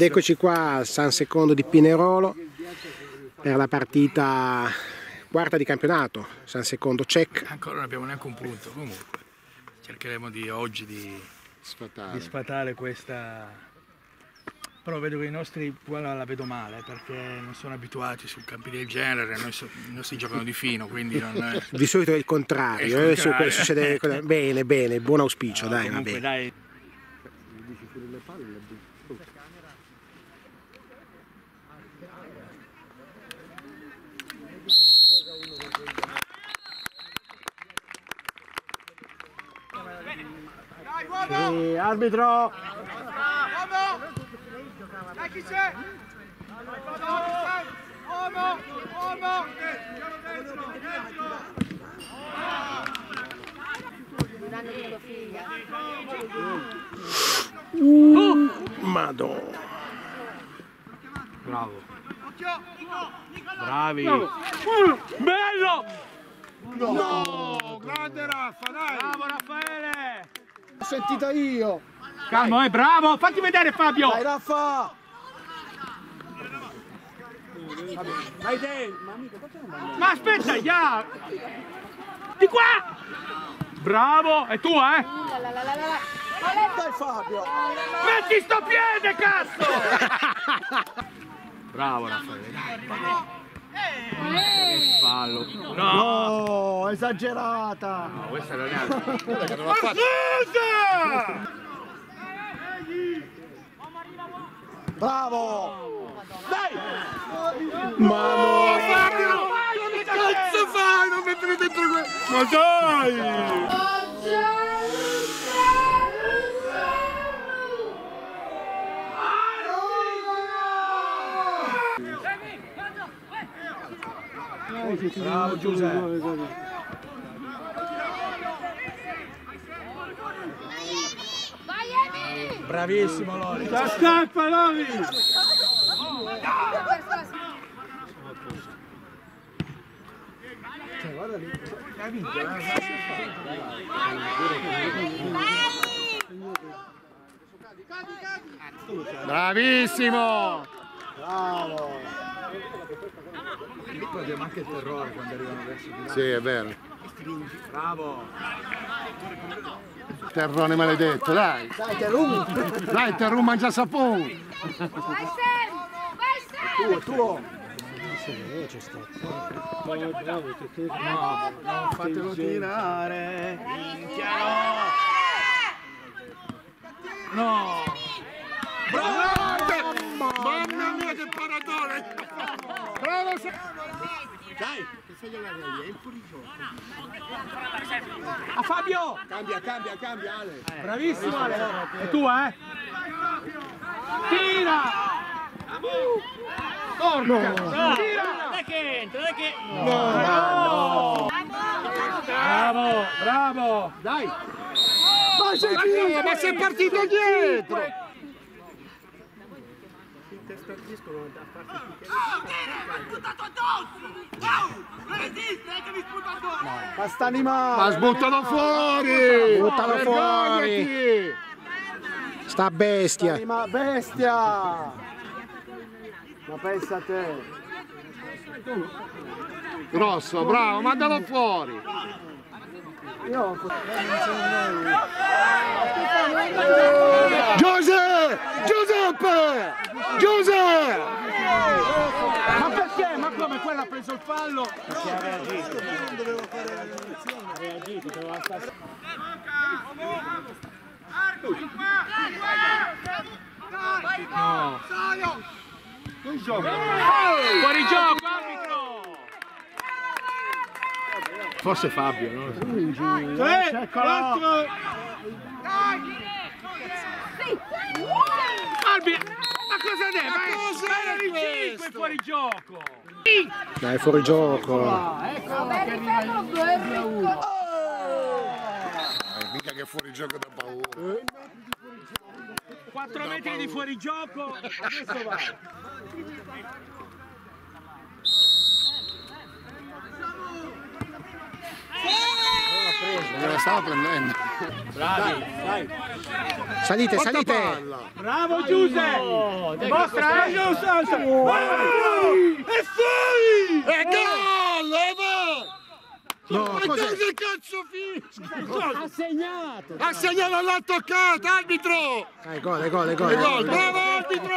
Ed eccoci qua al San Secondo di Pinerolo per la partita quarta di campionato, San Secondo Check. Ancora non abbiamo neanche un punto, comunque cercheremo oggi di sfatare questa. Però vedo che i nostri la vedo male perché non sono abituati su campi del genere, i nostri giocano di fino, quindi non. Di solito è il contrario, succede bene, bene, buon auspicio, dai, va bene. Dai. Sì, arbitro! Dai, chi c'è? Madonna! Bravo! Bravi! Bello! No! Grande Raffa, dai! Bravo Raffaele! L'ho sentita io! Calmo, bravo! Fatti vedere Fabio! Dai Raffa! Vai te! Ma aspetta, ya! Di qua! Bravo! È tua, eh? Dai Fabio! Metti sto piede, cazzo! Bravo Raffaele, dai! Fallo! No, esagerata! No, questa non è altro! Bravo! Dai! Ma no! Fabio! Che cazzo fai? Non mettere dentro questo! Ma dai! Bravo Giuseppe! Bravissimo Lori! La scappa, Lori! Bravissimo! Bravo! Abbiamo anche il terrore quando arrivano verso di là. Sì, è vero. Bravo! Terrone maledetto, dai! Dai, Terrum! Dai, Terrum mangia sapone! Vai Sam! Vai Sam! Tuo! No, non fatelo tirare! Minchia no! Bravo! Mamma mia che paratore! Bravo! Dai, che sei lì, è in fuorigioco. A Fabio! Cambia Ale. Bravissimo Ale! È tua, eh? Tira! Porca! Tira! Dai che entra, dai che... No! Bravo! Bravo! Dai! Ma sei partito dietro! Ma sta animale! Ma sbuttalo fuori! Buttalo fuori! Sta bestia! Bestia! Ma pensa a te! Grosso, bravo, mandalo fuori! Io... Giuseppe! Giuseppe! Ma perché? Ma come? Quella ha preso il fallo? Perché ha reagito? Non dovevo fare la reazione, ha reagito, doveva stare... No! Non gioca! Fuori gioco, arbitro! Forse Fabio, no? 3, 4! Arbitro! Ma cosa deve? Ma era il 5 fuori gioco! Dai, fuori gioco! Ecco che arriva il 2-1. Mica che fuori gioco da paura! 4 metri di fuori gioco, adesso va! la stava prendendo. Bravi! Salite, salite! Bravo Giuseppe! Mostra! È fuori! È gol! No, Ma cos'è? che cazzo fischia? Ha segnato! Ha segnato, l'ha toccato, arbitro! È gol, è gol, è È gol. gol, bravo arbitro!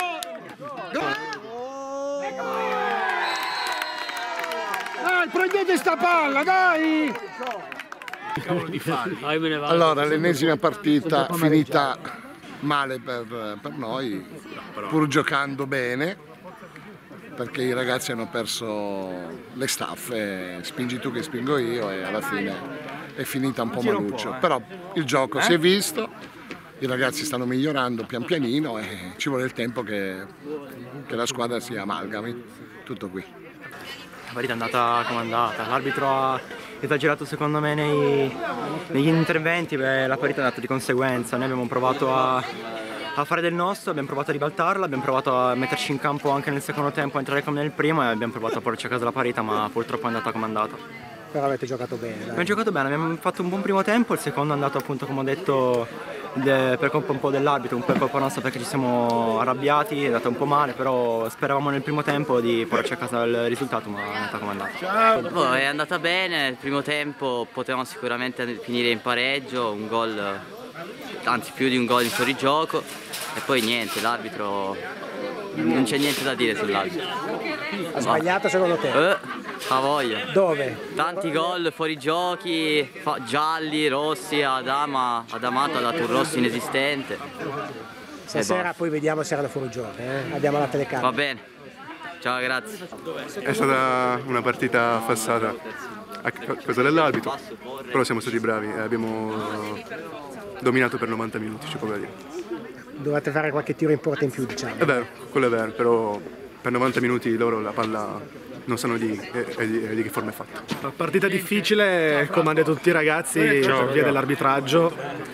Dai, prendete sta palla, dai! Cavolo di falli. Allora, l'ennesima partita finita male per noi, pur giocando bene, perché i ragazzi hanno perso le staffe, spingi tu che spingo io, e alla fine è finita un po' maluccio. Però il gioco si è visto, i ragazzi stanno migliorando pian pianino e ci vuole il tempo che la squadra si amalgami. Tutto qui. La partita è andata come è andata, l'arbitro ha esagerato secondo me negli interventi, la partita è andata di conseguenza. Noi abbiamo provato a fare del nostro, abbiamo provato a ribaltarla, abbiamo provato a metterci in campo anche nel secondo tempo, a entrare come nel primo, e abbiamo provato a porci a casa la parità, ma purtroppo è andata come è andata. Però avete giocato bene, dai. Abbiamo giocato bene, abbiamo fatto un buon primo tempo, il secondo è andato appunto come ho detto per colpa un po' dell'arbitro, un po' colpa nostra perché ci siamo arrabbiati, è andata un po' male, però speravamo nel primo tempo di portarci a casa il risultato, ma è andata come è andata. È andata bene, il primo tempo potevamo sicuramente finire in pareggio, un gol, anzi più di un gol in fuorigioco, e poi niente, l'arbitro, non c'è niente da dire sull'arbitro. Ha sbagliato secondo te? Ha voglia. Dove? Tanti gol, fuorigiochi, gialli, rossi, Amato ha dato un rosso inesistente. Stasera poi vediamo se erano fuori gioco, abbiamo la telecamera. Va bene, ciao, grazie. È stata una partita affassata a causa dell'arbitro, però siamo stati bravi e abbiamo dominato per 90 minuti, ci può dire. Dovete fare qualche tiro in porta in più, diciamo. È vero, quello è vero, però per 90 minuti loro la palla non sanno di che forma è fatta. Partita difficile, come hanno detto tutti i ragazzi, per via dell'arbitraggio.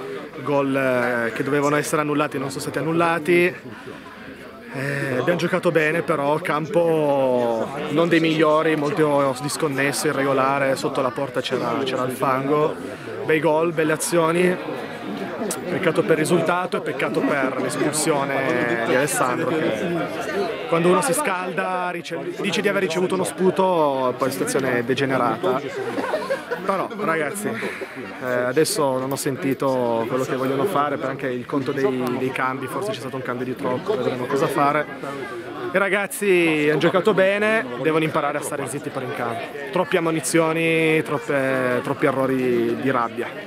Gol che dovevano essere annullati non sono stati annullati. Abbiamo giocato bene, però campo non dei migliori, molto disconnesso, irregolare, sotto la porta c'era il fango. Bei gol, belle azioni. Peccato per il risultato e peccato per l'espulsione di Alessandro, che quando uno si scalda dice di aver ricevuto uno sputo, poi la situazione è degenerata. Però ragazzi, adesso non ho sentito quello che vogliono fare, per anche il conto dei cambi, forse c'è stato un cambio di troppo, vedremo cosa fare. I ragazzi hanno giocato bene, devono imparare a stare zitti per in campo. Troppe ammonizioni, troppi errori di rabbia.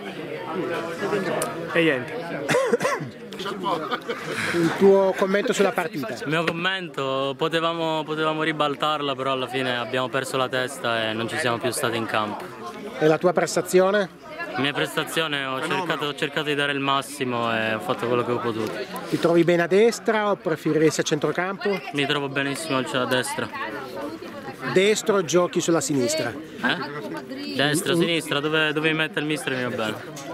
E niente. Il tuo commento sulla partita? Il mio commento, potevamo ribaltarla, però alla fine abbiamo perso la testa e non ci siamo più stati in campo. E la tua prestazione? La mia prestazione ho cercato di dare il massimo e ho fatto quello che ho potuto. Ti trovi bene a destra o preferiresti a centrocampo? Mi trovo benissimo a destra. Destro o giochi sulla sinistra? Destra, sinistra, dove mi mette il mister mi va bene.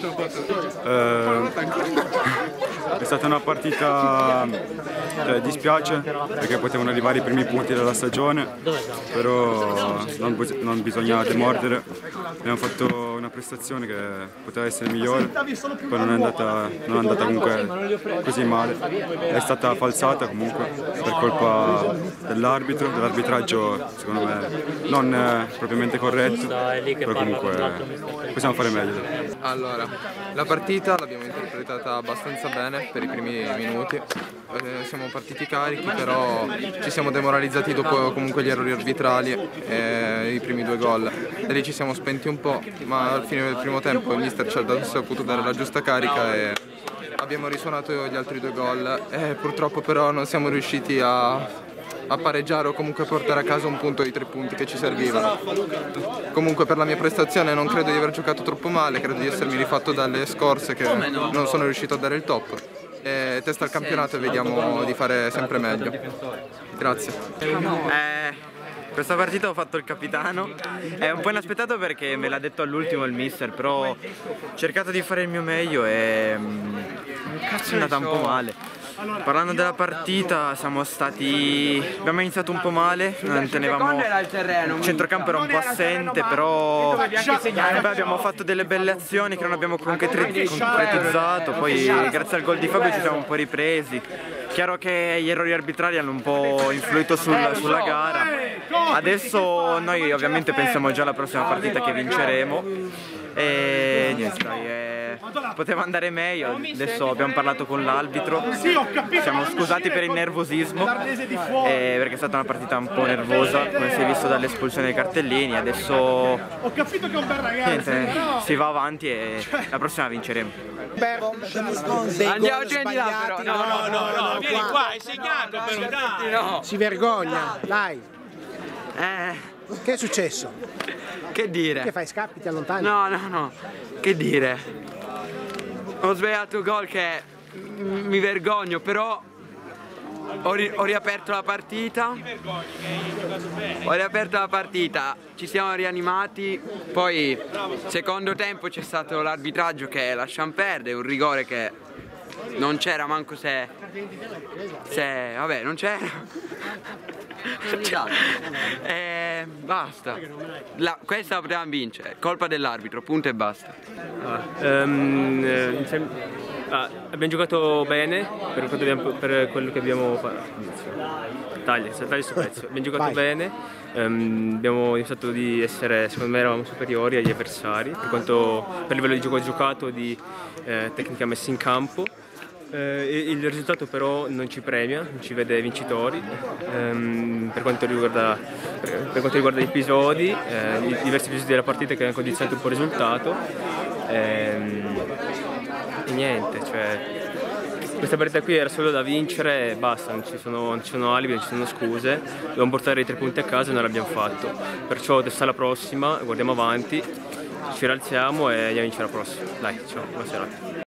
È stata una partita, dispiace perché potevano arrivare i primi punti della stagione, però non bisogna demordere. Abbiamo fatto una prestazione che poteva essere migliore, poi non è andata comunque così male. È stata falsata comunque per colpa dell'arbitraggio, secondo me non propriamente corretto, però comunque possiamo fare meglio. Allora, la partita l'abbiamo interpretata abbastanza bene per i primi minuti, siamo partiti carichi, però ci siamo demoralizzati dopo comunque gli errori arbitrali e i primi 2 gol. E lì ci siamo spenti un po', ma al fine del primo tempo il mister ci ha saputo dare la giusta carica e abbiamo risuonato gli altri 2 gol. Purtroppo però non siamo riusciti a pareggiare o comunque portare a casa un punto di 3 punti che ci servivano. Comunque per la mia prestazione non credo di aver giocato troppo male, credo di essermi rifatto dalle scorse che non sono riuscito a dare il top. Testa al campionato e vediamo di fare sempre meglio. Grazie. Questa partita ho fatto il capitano, è un po' inaspettato perché me l'ha detto all'ultimo il mister, però ho cercato di fare il mio meglio e cazzo è andata un po' male. Parlando della partita, abbiamo iniziato un po' male, non tenevamo, il centrocampo era un po' assente, però abbiamo fatto delle belle azioni che non abbiamo concretizzato, poi grazie al gol di Fabio ci siamo un po' ripresi. Chiaro che gli errori arbitrali hanno un po' influito sulla gara. Adesso noi ovviamente pensiamo già alla prossima partita che vinceremo e niente, poteva andare meglio. Adesso abbiamo parlato con l'arbitro, siamo scusati per il nervosismo perché è stata una partita un po' nervosa, come si è visto dall'espulsione dei cartellini. Adesso niente, si va avanti e la prossima vinceremo. Andiamoci di là però. No, vieni qua, hai segnato però, dai. No. Si vergogna, dai. Che è successo? Che dire? Che fai, scappi, ti allontani? No, che dire? Ho sbagliato il gol che mi vergogno, però ho riaperto la partita. Ci siamo rianimati, poi secondo tempo c'è stato l'arbitraggio che lasciamo perdere, un rigore che non c'era manco se vabbè, non c'era. Basta, questa la potevamo vincere, colpa dell'arbitro, punto e basta. Abbiamo giocato bene per quello che abbiamo fatto. Taglia sto pezzo. Abbiamo giocato bene, abbiamo dimostrato di essere, secondo me eravamo superiori agli avversari per il livello di gioco giocato, di tecnica messa in campo. Il risultato però non ci premia, non ci vede vincitori. Per quanto riguarda gli episodi, i diversi episodi della partita che hanno condizionato un po' il risultato. E niente, questa partita qui era solo da vincere e basta, non ci sono alibi, non ci sono scuse, dobbiamo portare i 3 punti a casa e non l'abbiamo fatto. Perciò adesso alla prossima, guardiamo avanti, ci rialziamo e andiamo a vincere la prossima. Dai, ciao, buona serata.